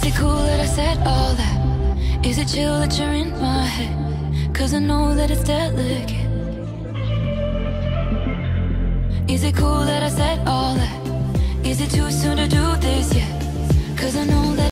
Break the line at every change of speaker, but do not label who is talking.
it cool that I said all that? Is it chill that you're in my head? 'Cause I know that it's delicate. Is it cool that I said all that?